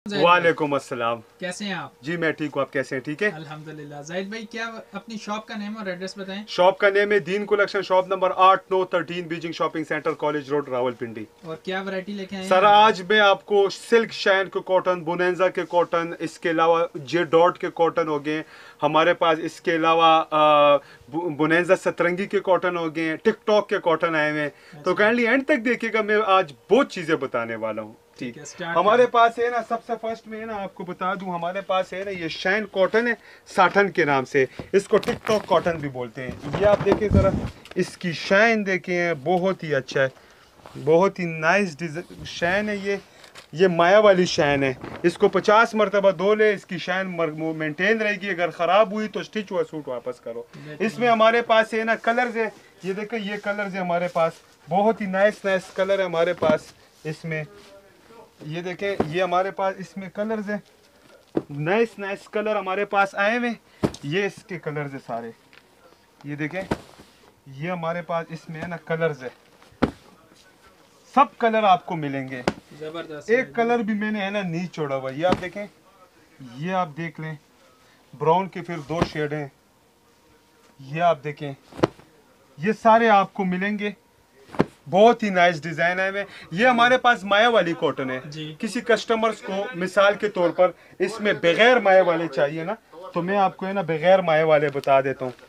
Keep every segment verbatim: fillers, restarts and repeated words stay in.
वालेकुम अस्सलाम। कैसे हैं आप? जी मैं ठीक हूँ, आप कैसे हैं? ठीक है अल्हम्दुलिल्लाह। जाहिद भाई, क्या अपनी शॉप का नेम और एड्रेस बताएं। शॉप का नेम है दीन कलेक्शन, शॉप नंबर आठ नौ thirteen Beijing shopping centre, college road, Rawalpindi. और क्या वैरायटी लेके आए हैं सर आज? आज मैं आपको सिल्क शाइन के कॉटन, बोनेंजा के कॉटन, इसके अलावा जे डॉट के कॉटन हो गए हमारे पास, इसके अलावा बोनेंजा सतरंगी के कॉटन हो गए, टिकटॉक के कॉटन आए हुए हैं। तो काइंडली एंड तक देखिएगा, मैं आज बहुत चीजें बताने वाला हूँ। ठीक है, हमारे पास है ना, सबसे फर्स्ट में है ना आपको बता दूं, हमारे पास है ना ये शाइन कॉटन है, साठन के नाम से, इसको टिकटॉक कॉटन भी बोलते हैं। ये आप देखिए जरा, इसकी शाइन देखें, बहुत ही अच्छा है, बहुत ही नाइस डिजाइन शाइन है ये ये माया वाली शाइन है। इसको पचास मरतबा धो ले, इसकी शाइन मेंटेन रहेगी, अगर ख़राब हुई तो स्टिच हुआ सूट वापस करो। इसमें हमारे पास है ना कलर्स है, ये देखो ये कलर्स है हमारे पास, बहुत ही नाइस नाइस कलर है हमारे पास इसमें। ये देखें, ये हमारे पास इसमें कलर्स है, नाइस नाइस कलर हमारे पास आए हुए। ये इसके कलर्स है सारे, ये देखें, ये हमारे पास इसमें है ना कलर्स है, सब कलर आपको मिलेंगे। जबरदस्त। एक कलर भी मैंने है ना नीचे छोड़ा हुआ, ये आप देखें, ये आप देख लें, ब्राउन के फिर दो शेड हैं, ये आप देखें, ये सारे आपको मिलेंगे। बहुत ही नाइस डिजाइन है में। ये हमारे पास माया वाली कॉटन है जी। किसी कस्टमर्स को मिसाल के तौर पर इसमें बगैर माया वाले चाहिए ना, तो मैं आपको है ना बगैर माया वाले बता देता हूँ।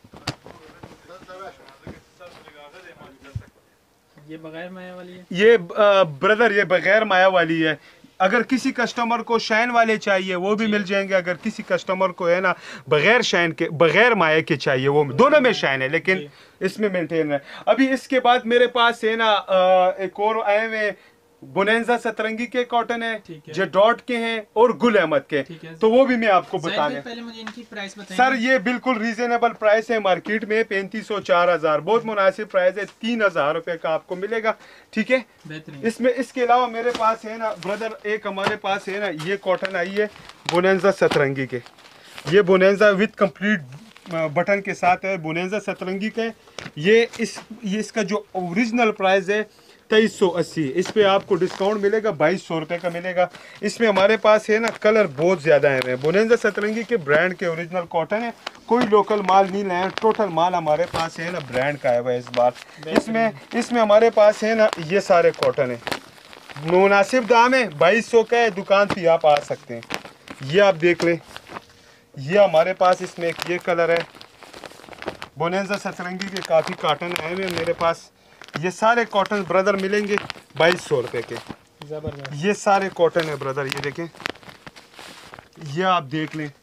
ये बगैर माया वाली है, ये आ, ब्रदर ये बगैर माया वाली है। अगर किसी कस्टमर को शाइन वाले चाहिए वो भी मिल जाएंगे, अगर किसी कस्टमर को है ना बगैर शाइन के बगैर माया के चाहिए, वो दोनों में शाइन है लेकिन इसमें मेंटेन है। अभी इसके बाद मेरे पास है ना आ, एक और आए हुए बोनेंजा सतरंगी के कॉटन है, है। जो डॉट के हैं और गुल अहमद के, तो वो भी मैं आपको बताने। पहले मुझे इनकी प्राइस बताएं। सर ये बिल्कुल रीजनेबल प्राइस है, मार्केट में पैंतीस सौ चार हजार बहुत मुनासिब प्राइस है, तीन हजार रुपए का आपको मिलेगा। ठीक है, इसमें इसके अलावा मेरे पास है ना ब्रदर, एक हमारे पास है ना ये कॉटन आई है बोनेंजा सतरंगी के, ये बोनेंजा विद कंप्लीट बटन के साथ है, बोनेंजा सतरंगी के। ये इस ये इसका जो ओरिजिनल प्राइस है तेईस सौ अस्सी, इस पे आपको डिस्काउंट मिलेगा, बाईस सौ रुपये का मिलेगा। इसमें हमारे पास है ना कलर बहुत ज़्यादा है, बोनेंजा सतरंगी के ब्रांड के ओरिजिनल कॉटन है, कोई लोकल माल नहीं लाए, टोटल माल हमारे पास है ना ब्रांड का है वह इस बार। इसमें इसमें हमारे पास है ना ये सारे कॉटन है, मुनासिब दाम है, बाईस सौ का है, दुकान पर आप आ सकते हैं। ये आप देख लें, ये हमारे पास इसमें एक ये कलर है, बोनेंजा सतरंगी के काफ़ी कॉटन आए हुए मेरे पास। ये सारे कॉटन ब्रदर मिलेंगे बाईस सौ रुपये के। जबरदस्त, ये सारे कॉटन है ब्रदर, ये देखें, ये आप देख लें,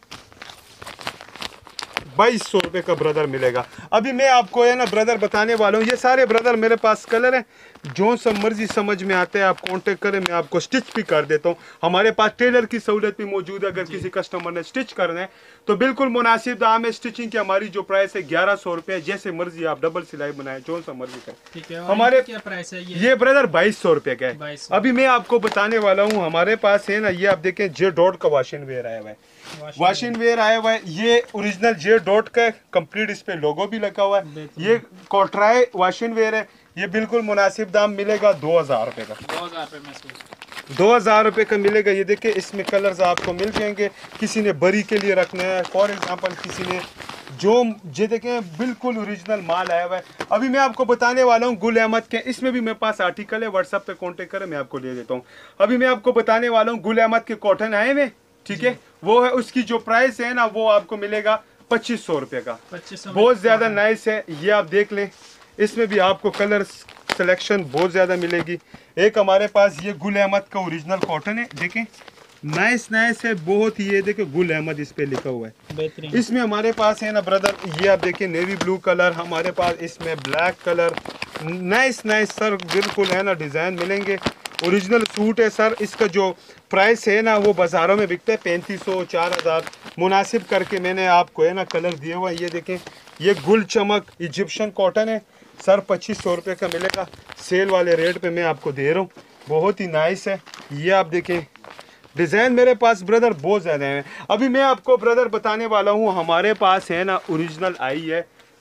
बाईस सौ रुपये का ब्रदर मिलेगा। अभी मैं आपको है ना ब्रदर बताने वाला हूँ, ये सारे ब्रदर मेरे पास कलर हैं, जो सा मर्जी समझ में आते हैं आप कांटेक्ट करें, मैं आपको स्टिच भी कर देता हूँ। हमारे पास टेलर की सहूलत भी मौजूद है, अगर किसी कस्टमर ने स्टिच करना है तो बिल्कुल मुनासिब दाम है। स्टिचिंग की हमारी जो प्राइस है ग्यारह सौ रुपये, जैसे मर्जी आप डबल सिलाई बनाए, जो सा मर्जी करें। हमारे क्या प्राइस है? ये ये ब्रदर बाईस सौ रुपये का है। अभी मैं आपको बताने वाला हूँ, हमारे पास है ना ये आप देखें जे डॉट का वॉशिंग वेयर आया हुआ है, वॉशिंग वेयर आया हुआ है, ये ओरिजिनल जे डॉट का कंप्लीट, इस पे लोगो भी लगा हुआ है। ये कॉटराई वॉशिंग वेयर है, ये बिल्कुल मुनासिब दाम मिलेगा दो हजार रुपये का, दो हजार रुपये में दो हजार रुपये का मिलेगा। ये देखिए इसमें कलर्स आपको मिल जाएंगे, किसी ने बरी के लिए रखना है फॉर एग्जांपल, किसी ने जो ये देखें बिल्कुल ओरिजिनल माल आया हुआ है। अभी मैं आपको बताने वाला हूँ गुल अहमद के, इसमें भी मेरे पास आर्टिकल है, व्हाट्सएप पे कांटेक्ट करें, मैं आपको ले देता हूँ। अभी मैं आपको बताने वाला हूँ गुल अहमद के कॉटन आए हुए, ठीक है, वो है, उसकी जो प्राइस है ना वो आपको मिलेगा पच्चीस सौ रुपये का, बहुत ज़्यादा नाइस है। ये आप देख लें, इसमें भी आपको कलर सिलेक्शन बहुत ज़्यादा मिलेगी। एक हमारे पास ये गुल अहमद का ओरिजिनल कॉटन है, देखें नाइस नाइस है बहुत ही, ये देखें गुल अहमद इस पे लिखा हुआ है। इसमें हमारे पास है ना ब्रदर, ये आप देखें नेवी ब्लू कलर, हमारे पास इसमें black colour, nice nice sir बिल्कुल है ना डिज़ाइन मिलेंगे, ओरिजिनल सूट है सर। इसका जो प्राइस है ना वो बाज़ारों में बिकता है पैंतीस सौ चार हज़ार, मुनासिब करके मैंने आपको है ना कलर दिया हुआ है। ये देखें, ये गुल चमक इजिप्शियन कॉटन है सर, पच्चीस सौ रुपये का मिलेगा, सेल वाले रेट पे मैं आपको दे रहा हूँ, बहुत ही नाइस है। ये आप देखें डिज़ाइन मेरे पास ब्रदर बहुत ज़्यादा है। अभी मैं आपको ब्रदर बताने वाला हूँ, हमारे पास है ना ओरिजिनल आई है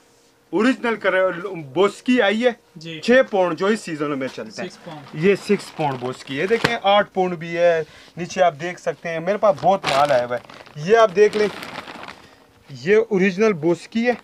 ओरिजिनल बोस्की आई है जी छह पौंड जो इस सीजन में चलता सिक्स है। पाउंड ये सिक्स पौंड बोस्की है, देखें आठ पौंड भी है, नीचे आप देख सकते हैं, मेरे पास बहुत माल आया हुआ है। ये आप देख लें, ये ओरिजिनल बोस्की है,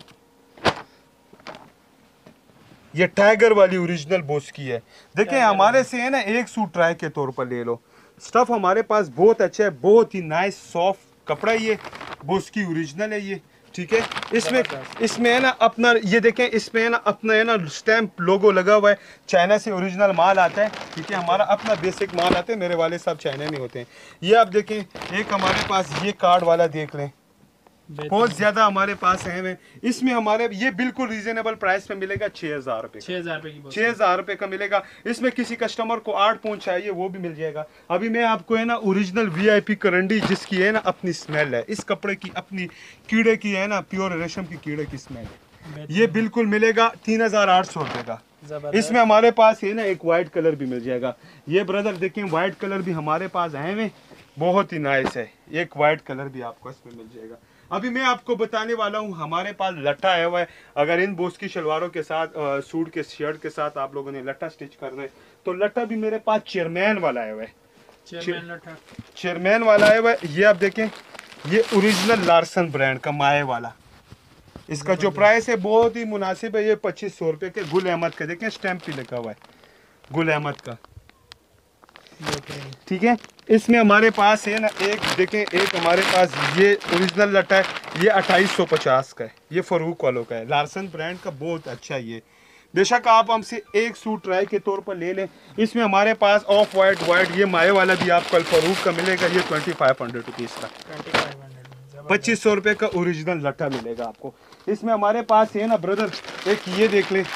ये टाइगर वाली ओरिजिनल बोस्की है। देखें हमारे से है ना एक सूट ट्राई के तौर पर ले लो, स्टफ हमारे पास बहुत अच्छा है, बहुत ही नाइस सॉफ्ट कपड़ा, ये बोस्की ओरिजिनल है ये, ठीक है। इसमें इसमें है ना अपना, ये देखें इसमें है ना अपना है ना स्टैम्प लोगो लगा हुआ है, चाइना से ओरिजिनल माल आता है, ठीक है। हमारा अपना बेसिक माल आता है, मेरे वाले साहब चाइना में होते हैं। ये आप देखें, एक हमारे पास ये कार्ड वाला देख लें, बहुत ज्यादा हमारे पास है में। इसमें हमारे ये बिल्कुल रीजनेबल प्राइस में मिलेगा, छह हजार रुपए छह हजार रुपए की छह हजार रुपए का मिलेगा। इसमें किसी कस्टमर को आठ पौंड चाहिए वो भी मिल जाएगा। अभी मैं आपको है ना ओरिजिनल वीआईपी करंडी जिसकी है ना अपनी स्मेल है, इस कपड़े की अपनी कीड़े की है ना, प्योर रेशम की कीड़े की स्मेल है, ये बिल्कुल मिलेगा तीन हजार आठ सौ रुपए का। इसमें हमारे पास है ना एक वाइट कलर भी मिल जाएगा। ये ब्रदर देखें वाइट कलर भी हमारे पास है में, बहुत ही नाइस है, एक वाइट कलर भी आपको इसमें मिल जाएगा। अभी मैं आपको बताने वाला हूँ, हमारे पास लट्टा आया हुआ है। अगर इन बोस की शलवारों के साथ आ, सूट के शर्ट के साथ आप लोगों ने लट्टा स्टिच करना है तो लट्टा भी मेरे पास चेयरमैन वाला आया हुआ है, चेयरमैन लट्टा चेयरमैन वाला आया हुआ है। ये आप देखें, ये ओरिजिनल लार्सन ब्रांड का माए वाला, इसका जो प्राइस है बहुत ही मुनासिब है, ये पच्चीस सौ रुपये के। गुल अहमद का देखें स्टैम्प भी लगा हुआ है, गुल अहमद का, ठीक है। इसमें हमारे पास है ना एक देखें, एक हमारे पास ये ओरिजिनल लट्टा है, ये अट्ठाईस सौ पचास का है, ये फरूक वालों का है, लार्सन ब्रांड का, बहुत अच्छा है ये। बेशक आप हमसे एक सूट ट्राई के तौर पर ले लें। इसमें हमारे पास ऑफ वाइट वाइट ये माए वाला भी आपको फरूक का मिलेगा, ये ट्वेंटी फाइव हंड्रेड रुपीज़ का, पच्चीस सौ रुपये का ओरिजिनल लट्टा मिलेगा आपको। इसमें हमारे पास है ना ब्रदर एक ये देख लें,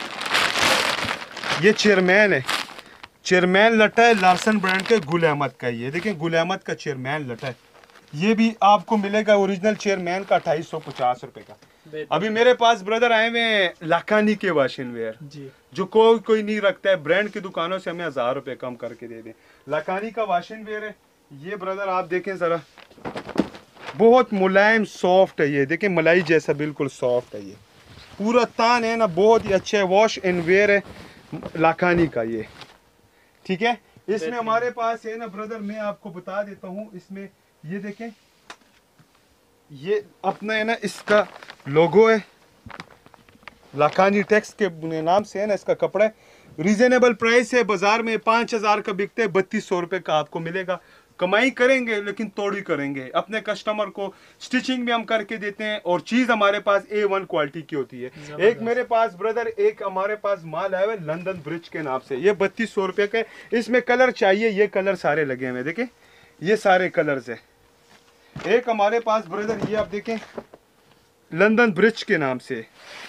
ये चेयरमैन है, चेयरमैन लट्टा है लार्सन ब्रांड के, गुल अहमद का। ये देखें गुल अहमद का चेयरमैन लट्टा है, ये भी आपको मिलेगा ओरिजिनल चेयरमैन का अट्ठाईस सौ पचास रुपए का। अभी मेरे पास ब्रदर आए हुए लाखानी के वाशिंग वेयर जी, जो कोई कोई नहीं रखता है, ब्रांड की दुकानों से हमें हजार रुपए कम करके दे दें। लाखानी का वाशिंग वेयर है ये ब्रदर, आप देखें जरा, बहुत मुलायम सॉफ्ट है ये, देखें मलाई जैसा बिल्कुल सॉफ्ट है ये, पूरा तान है ना, बहुत ही अच्छा है, वॉश एंड वेयर है लाखानी का ये, ठीक है। इसमें हमारे पास है ना ब्रदर, मैं आपको बता देता हूँ, इसमें ये देखें, ये अपना है ना इसका लोगो है, लाखानी टेक्स के नाम से है ना इसका कपड़ा है, रीजनेबल प्राइस है, बाजार में पाँच हजार का बिकते हैं, बत्तीस सौ रुपये का आपको मिलेगा। कमाई करेंगे लेकिन तोड़ी करेंगे, अपने कस्टमर को स्टिचिंग भी हम करके देते हैं और चीज़ हमारे पास ए वन क्वालिटी की होती है। एक मेरे पास ब्रदर एक हमारे पास माल आया है लंदन ब्रिज के नाम से, ये बत्तीस सौ रुपये का, इसमें कलर चाहिए, ये कलर सारे लगे हुए देखें, ये सारे कलर्स है। एक हमारे पास ब्रदर ये आप देखें लंदन ब्रिज के नाम से,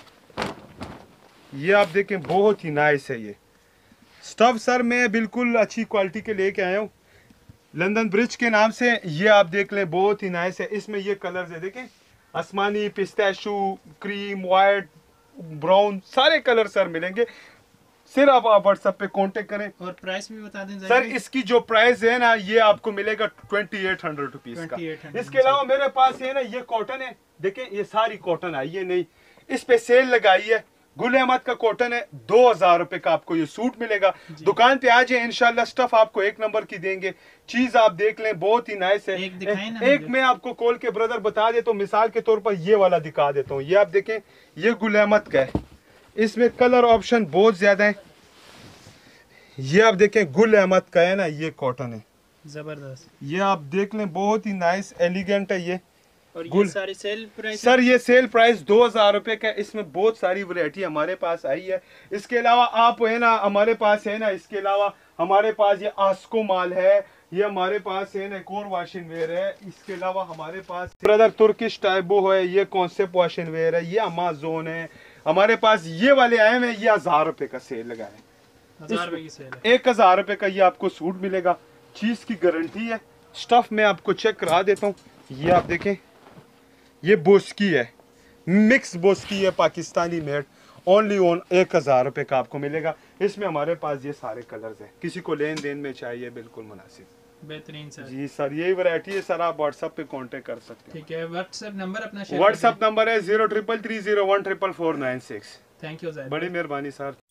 ये आप देखें बहुत ही नाइस है ये स्टफ सर, मैं बिल्कुल अच्छी क्वालिटी के लेके आया हूँ लंदन ब्रिज के नाम से। ये आप देख लें बहुत ही नाइस है, इसमें ये कलर्स है देखें, आसमानी, पिस्ताशू, क्रीम, वाइट, ब्राउन, सारे कलर सर मिलेंगे। सिर्फ आप आप व्हाट्सएप पे कांटेक्ट करें। और प्राइस भी बता दें सर, इसकी जो प्राइस है ना ये आपको मिलेगा ट्वेंटी एट हंड्रेड रुपीज का। इसके अलावा मेरे पास है ना ये कॉटन है, देखें ये सारी कॉटन आई है, नहीं इस पे सेल लगाई है, गुल अहमद का कॉटन है, दो हजार रुपए का आपको ये सूट मिलेगा। दुकान पे आ जाए, इंशाल्लाह स्टफ आपको एक नंबर की देंगे, चीज आप देख लें बहुत ही नाइस है। एक दिखाएं ना, एक मैं आपको खोल के ब्रदर बता देता हूँ, मिसाल के तौर पर ये वाला दिखा देता हूँ, ये आप देखें ये गुल अहमद का है, इसमें कलर ऑप्शन बहुत ज्यादा है। ये आप देखें गुल अहमद का है ना, ये कॉटन है, जबरदस्त, ये आप देख लें बहुत ही नाइस एलिगेंट है ये। और ये सारी सेल प्राइस सर ये सेल प्राइस दो हजार रुपए का, इसमें बहुत सारी वैरायटी हमारे पास आई है। इसके अलावा आप है ना हमारे पास है ना, इसके अलावा हमारे पास ये आस्को माल है, ये हमारे पास है ना एक और वॉशिंग वेयर है। इसके अलावा हमारे पास ब्रदर तुर्किश टाइबो है, ये कॉन्सेप्ट वॉशिंग वेयर है, ये अमेज़न है। हमारे पास ये वाले आए हैं, ये हजार रुपए का सेल लगा है, हजार रुपए की सेल है। एक हजार रुपए का ये आपको सूट मिलेगा, चीज की गारंटी है। स्टफ में आपको चेक करा देता हूँ, ये आप देखें ये बोस्की है, मिक्स बोस्की है, पाकिस्तानी मेड, ओनली ऑन एक हजार रुपए का आपको मिलेगा। इसमें हमारे पास ये सारे कलर्स हैं, किसी को लेन देन में चाहिए बिल्कुल मुनासिब। बेहतरीन सर। जी सर, यही वैरायटी है सर, आप व्हाट्सएप पे कांटेक्ट कर सकते हैं। ठीक है, व्हाट्सएप नंबर अपना शेयर व्हाट्सएप नंबर है zero triple three zero one triple four nine six. Thank you sir. बड़ी मेहरबानी सर।